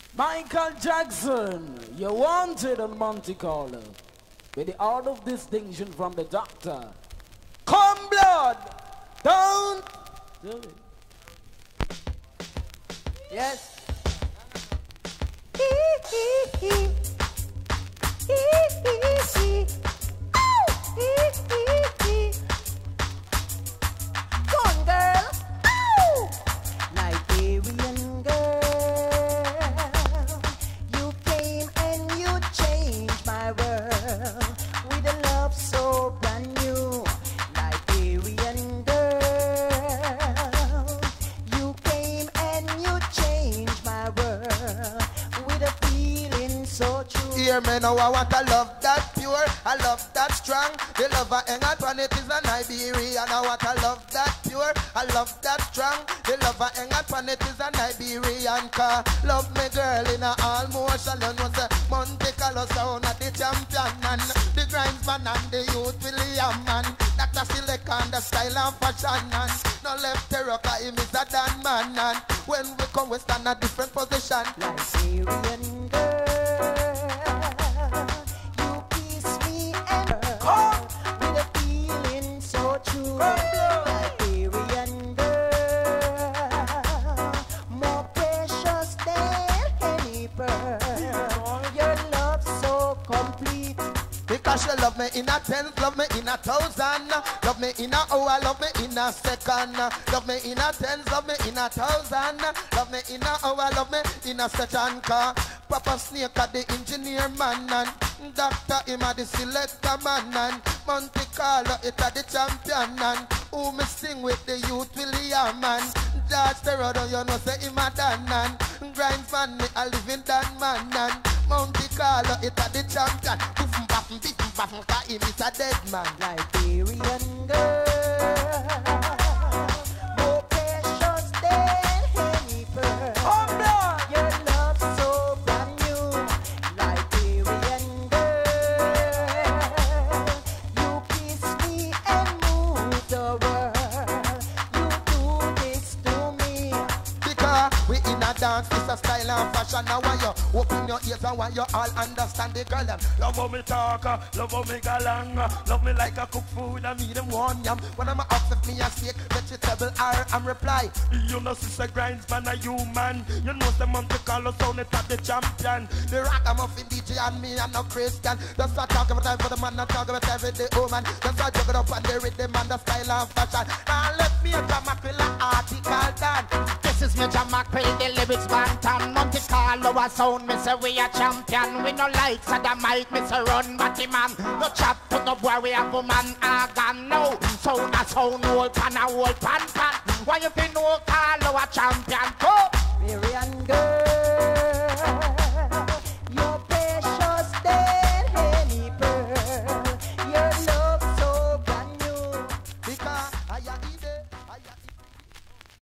Michael Jackson, you wanted on Monte Carlo. With the art of distinction from the doctor. Come blood, don't do it. Yes. Go on, girl. Liberian girl, you came and you changed my world with a love so brand new. Liberian girl, you came and you changed my world with a feeling so true. Hear me now, I want a love that pure, a love that strong. The love I hang on it is a Liberian. I want a love that pure, a love that strong. The love I hang on it is a Liberian. Car love me girl in a all motion. You know say Monte Carlo sound at the champion and the grindsman and the youth William man. That a select on the style and fashion and no left terror 'cause him is a Dan man. And when we come we stand a different position. Liberian girl, you kiss me and with a feeling so true. Liberian girl, more precious than any pearl. Your love so complete. Because you love me in a tenth, love me in a thousand. Love me in a hour, love me in a second. Love me in a tenth, love me in a thousand. Love me in a hour, love me in a second. Car Papa Snake at the engineer man and Doctor him at the selector man and Monte Carlo it at the champion and who me sing with the youth William man. George the road you know say him a Dan and Grindsman me a living Dan man and Monte Carlo it at the champion. Biffin baffin, biffin baffin, 'cause him is a dead man. Liberian girl, more precious than any pearl. Your love so brand new. Liberian girl, you kiss me and move the world. You do this to me. Because we in a dance, it's a style and fashion. Now when you open your ears and when you all understand the girl them. Love how me talk, love how me galang. Love me like a cook food and me them one yam. When I'm up with me a steak, vegetable or I'm reply. You know sister grinds man a human. You know the Monte Carlo sound it at the champion. The ragamuffin DJ and me and no Christian. Just not talk about time for the man, not talk about every day woman. Just not juggle up and the rhythm and the style and fashion. Now let me a Mackerel article done. This is Major Mackerel, the lyrics bantam. Monte Carlo a sound, me say we a champion. We no like mic, me say run batty man. No chat to no boy, we have a man organ now. Sound a sound, old pan a old pan pan. Why you think no Carlo a champion? Go! Liberian girl,